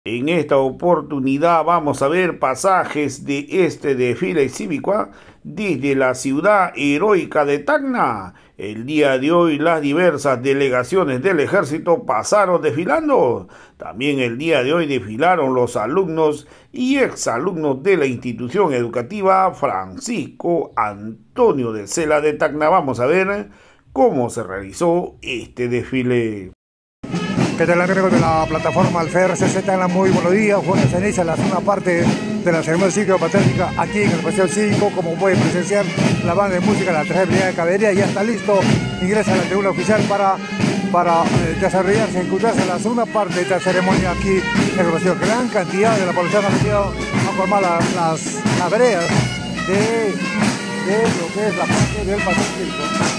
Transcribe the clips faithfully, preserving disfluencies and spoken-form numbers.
En esta oportunidad vamos a ver pasajes de este desfile cívico ¿ah? Desde la ciudad heroica de Tacna. El día de hoy las diversas delegaciones del ejército pasaron desfilando. También el día de hoy desfilaron los alumnos y exalumnos de la institución educativa Francisco Antonio de Cela de Tacna. Vamos a ver cómo se realizó este desfile. ¿Qué tal, amigos de la plataforma Alfer C Z? Muy buenos días. Bueno, se inicia la segunda parte de la ceremonia cívico-patriótica aquí en el Paseo Cívico. Como pueden presenciar, la banda de música de la tercera Brigada de Caballería ya está listo. Ingresa a la tribuna oficial para, para eh, desarrollarse, encontrarse en la segunda parte de esta ceremonia aquí en el Paseo. Gran cantidad de la población ha venido a formar la, las, las veredas de, de lo que es la parte del Paseo Cívico.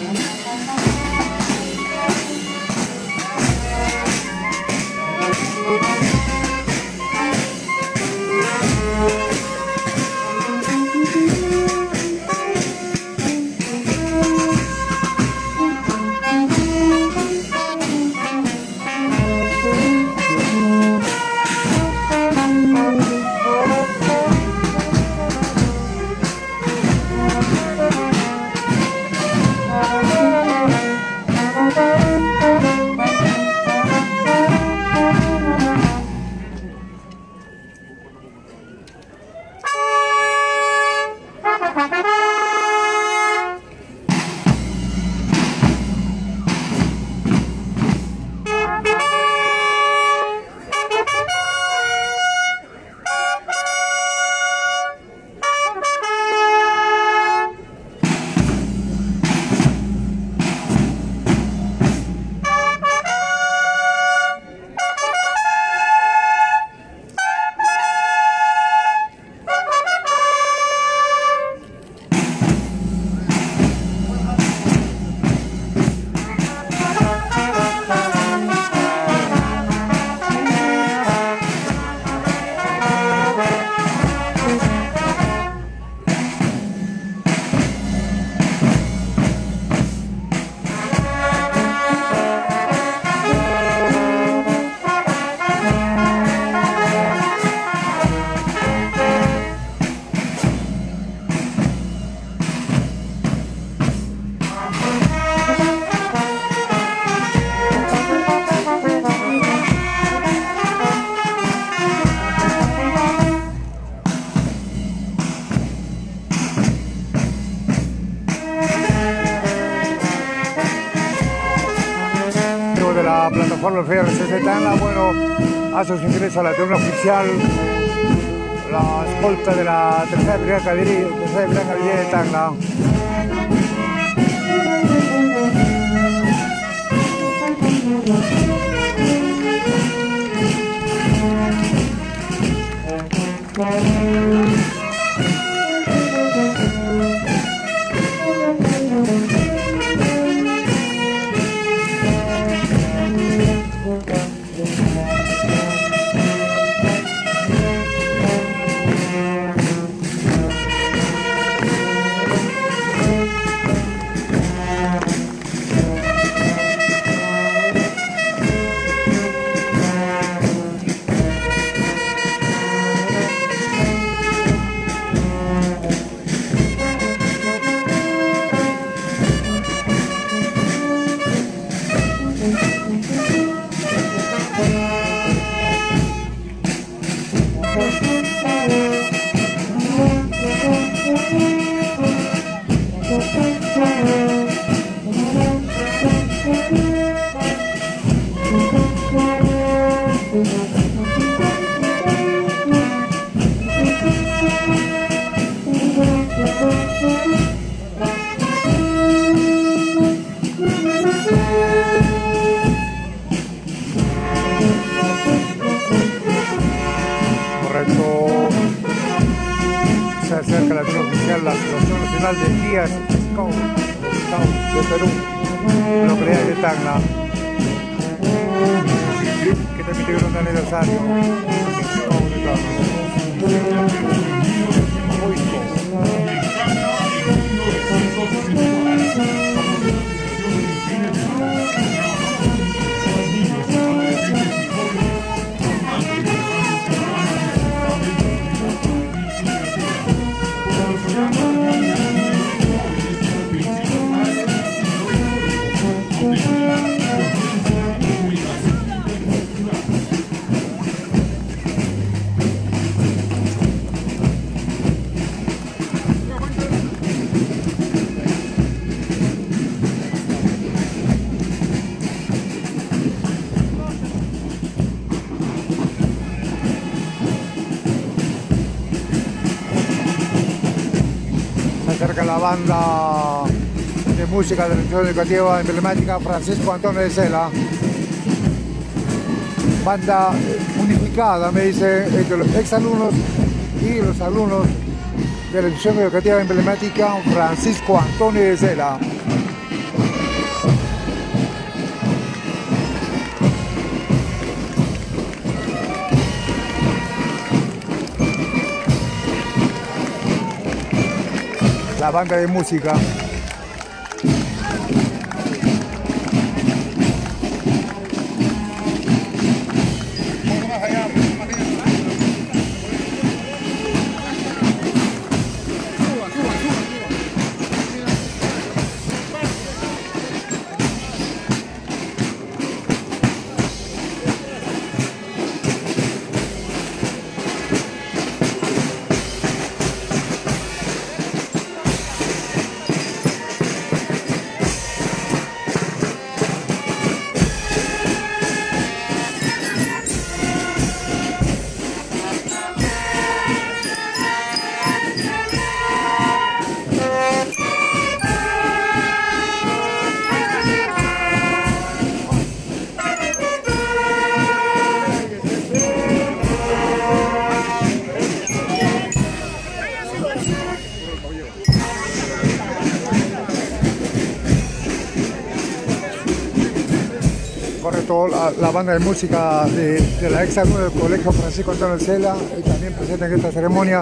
De la plataforma Alfer C Z, bueno, hace su ingreso a la tribuna oficial la escolta de la tercera Brigada de Caballería, tercera Brigada de Caballería de Tacna. Se acerca la tribuna oficial la Asociación Nacional de Guías Scout, Scout de Perú, localidad de Tacna, que también tiene un aniversario. Muy la banda de música de la institución educativa emblemática Francisco Antonio de Sela. Banda unificada, me dice, entre los exalumnos y los alumnos de la institución educativa emblemática Francisco Antonio de Sela. La banda de música. Correcto, la, la banda de música de, de la ex alumna del Colegio Francisco Antonio de Sela, y también presente en esta ceremonia.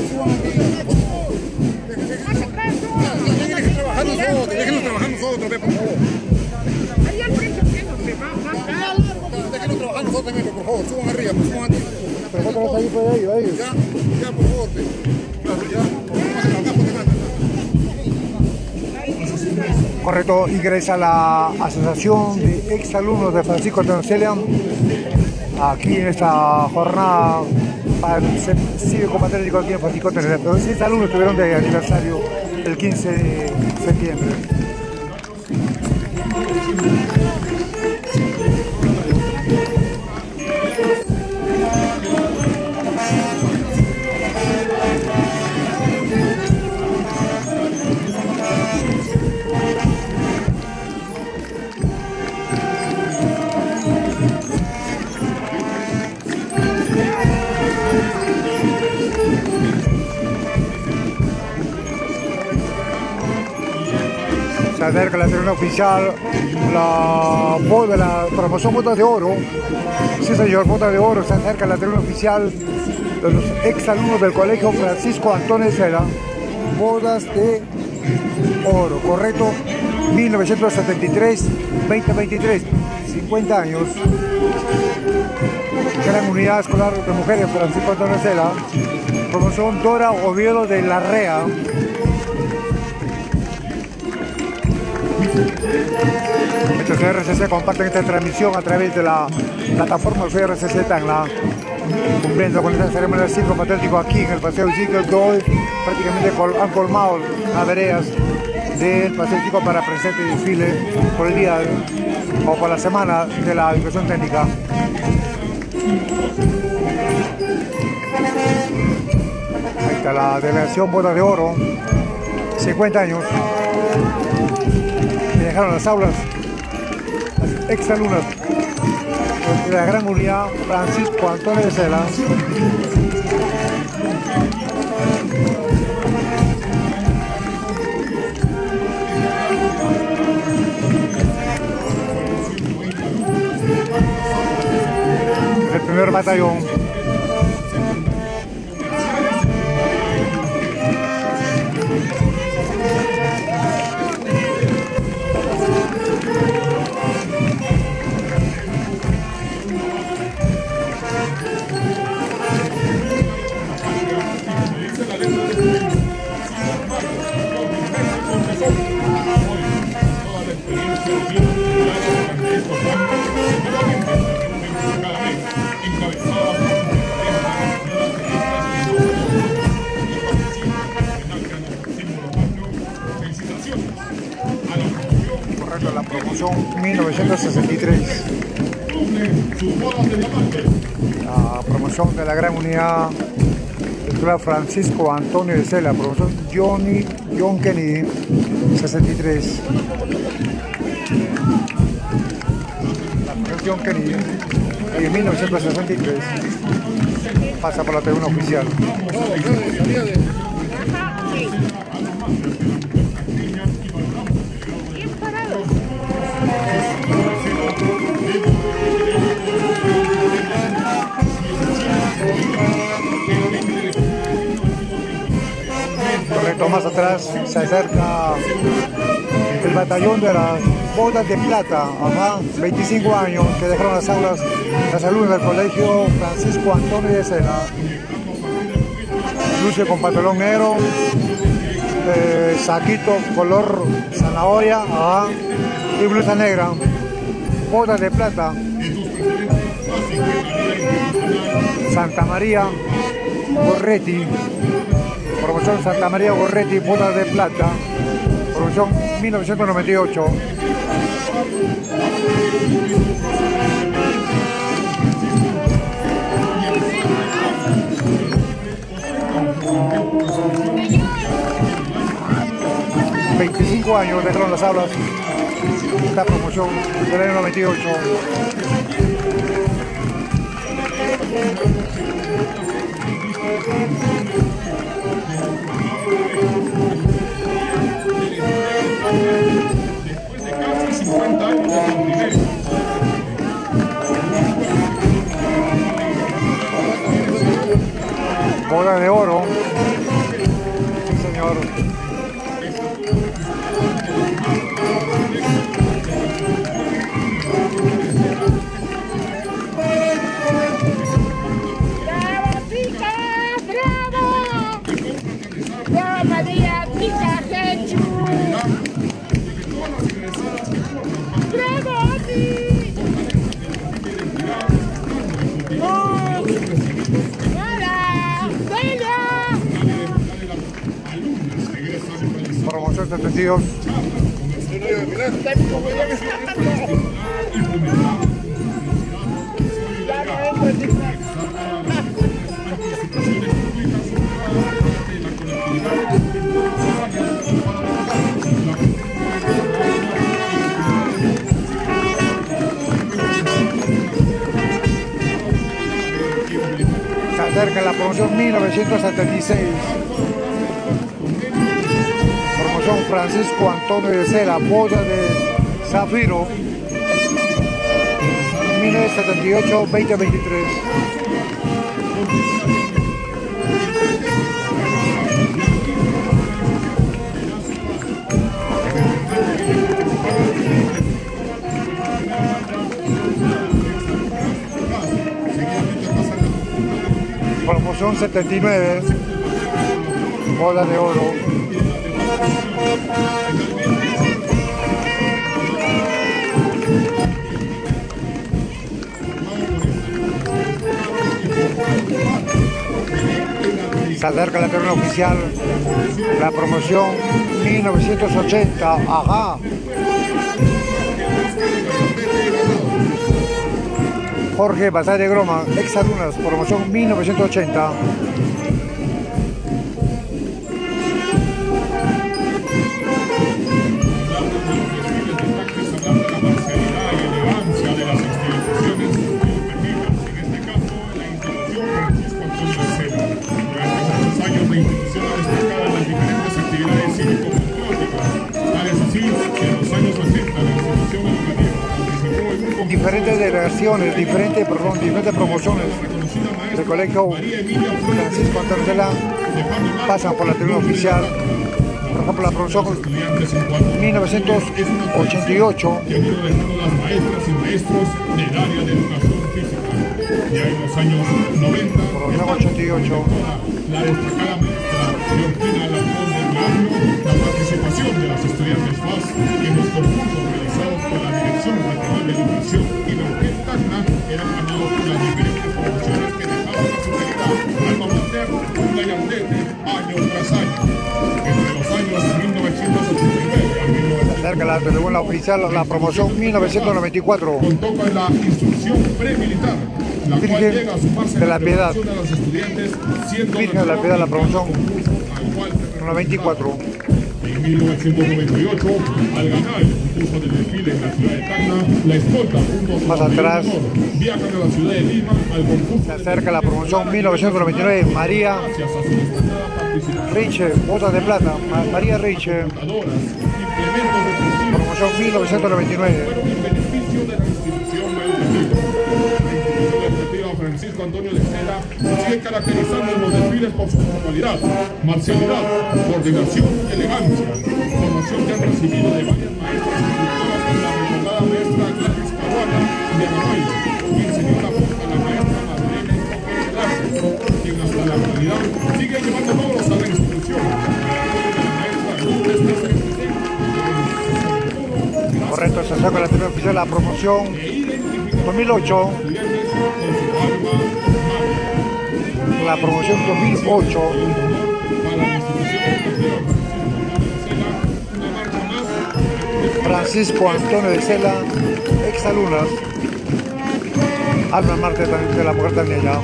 Déjenos trabajar nosotros, déjenos trabajar nosotros, por favor. Déjenos trabajar nosotros también, por favor, suban arriba, suban arriba. Pero vosotros ahí por ellos, ellos. Ya, ya, por favor. Claro, ya. Correcto, ingresa la Asociación de Exalumnos de Francisco Antonio de Sela aquí en esta jornada para el cívico-patriótico aquí en Francisco Antonio de Sela. Los seis alumnos estuvieron de aniversario el quince de septiembre. Se acerca la ceremonia oficial, la boda, la promoción Botas de Oro. Sí, señor, Botas de Oro. Se acerca la ceremonia oficial de los exalumnos del Colegio Francisco Antonio de Sela. Bodas de Oro, correcto. mil novecientos setenta y tres, veinte veintitrés, cincuenta años. Gran unidad escolar de mujeres Francisco Antonio de Sela. Promoción Dora Oviedo de Larrea. Estos R C C comparten esta transmisión a través de la plataforma de R C C Tacna, cumpliendo con esta ceremonia del ciclo patriótico aquí en el Paseo del Ciclo, que hoy prácticamente han colmado las veredas del Paseo del Ciclo para presente desfile por el día o por la semana de la educación técnica. Ahí está la delegación Bodas de Oro, cincuenta años. Dejaron las aulas, las exalumnas de la gran unidad Francisco Antonio de Sela. El primer batallón. Correcto, la promoción mil novecientos sesenta y tres. La promoción de la gran unidad del titular Francisco Antonio de Sela, profesor Johnny John Kennedy, sesenta y tres. La profesor John Kennedy, en mil novecientos sesenta y tres, pasa por la tribuna oficial. Correcto, más atrás se acerca el batallón de las botas de plata, ajá, veinticinco años, que dejaron las aulas, las alumnas del colegio Francisco Antonio de Sela. Luce con pantalón negro, eh, saquito color zanahoria, ajá, y blusa negra, botas de plata. Santa María Gorretti, promoción Santa María Gorretti, botas de plata, promoción mil novecientos noventa y ocho. veinticinco años dejaron las aulas, esta promoción del año noventa y ocho. Después de casi cincuenta años de cautiverio. Bola de oro. Sí, señor. ¡Bravo, Pica! ¡Bravo! ¡Bravo, María! ¡Pica, Jechu! ¡Bravo, Ati! ¡Oh! ¡Hola! ¡Bella! Promoción setenta y dos. Se acerca la promoción mil novecientos setenta y seis. Promoción Francisco Antonio de Sela, boda de Zafiro, mil novecientos setenta y ocho a veinte veintitrés. Promoción setenta y nueve, bola de oro. Se acerca la terna oficial, la promoción mil novecientos ochenta, ajá. Jorge Bazar de Groma, ex alumnas, promoción mil novecientos ochenta. Diferentes delegaciones, diferentes, perdón, diferentes promociones del colegio Francisco Antonio de Sela pasan por la tribuna oficial. Por ejemplo, la promoción mil novecientos ochenta y ocho. Que han ido dejando las maestras y maestros del área de educación física. Ya en los años noventa, Promoción ochenta y ocho. la destacada maestra Leontina Alarcón del Barrio, la participación de las estudiantes F A S en los concursos realizados por la Dirección Regional de Educación y la Orquesta Tacna eran ganados por las diferentes promociones que dejaban a su querida alma mater una yandete año tras año. Entre los años mil novecientos ochenta y nueve a mil novecientos noventa, Cerca la tribuna oficial, la promoción mil novecientos noventa y cuatro. contó con la instrucción premilitar, la cual Virgen llega a sumarse de a la Piedad. de los estudiantes, siendo Virgen de la Piedad, la promoción al cual número veinticuatro. En mil novecientos noventa y ocho, al ganar el concurso del desfile en la ciudad de Tacna, la escolta junto a su Más mayor atrás. honor viajan a la ciudad de Lima al concurso. Se acerca la promoción mil novecientos noventa y nueve, María Gracias a su destacada participación. Riche, botas de plata, Ma- María Riche, Computadoras, implementos deportivos, promoción mil novecientos noventa y nueve. fueron en beneficio de la institución educativa. La institución educativa Francisco Antonio de Sela sigue caracterizando en los desfiles por su formalidad, marcialidad, coordinación y elegancia. Formación que han recibido de varias maestras instructoras como la recordada maestra Gladys Caruana de Agamoyo, que enseñó la punta a la maestra Madeleine Coque Velázquez, quien hasta la actualidad sigue llevando logros a la institución. La maestra Lourdes Cáceres Vicente, Correcto, se acerca la primera oficial la promoción dos mil ocho, la promoción dos mil ocho, Francisco Antonio de Sela, exalumnas, Alma Marte también de la mujer también ya.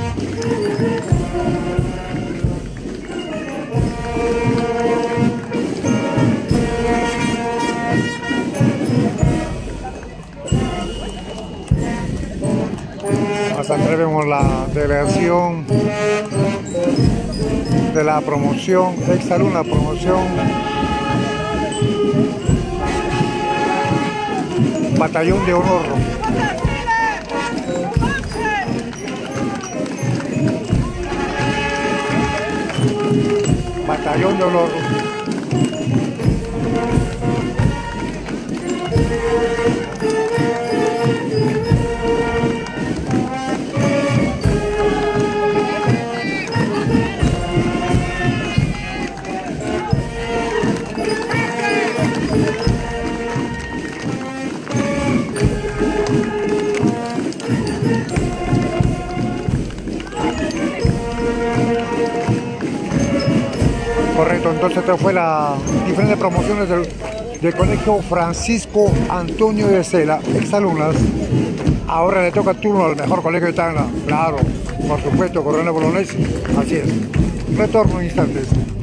Hasta acá vemos la delegación de la promoción, exalumna promoción, batallón de honor. Batallón de honor. Correcto, entonces esta fue la diferentes promociones del, del colegio Francisco Antonio de Sela, exalumnas. Ahora le toca turno al mejor colegio de Tacna, claro, por supuesto, Coronel Bolognesi, así es. Retorno en instantes.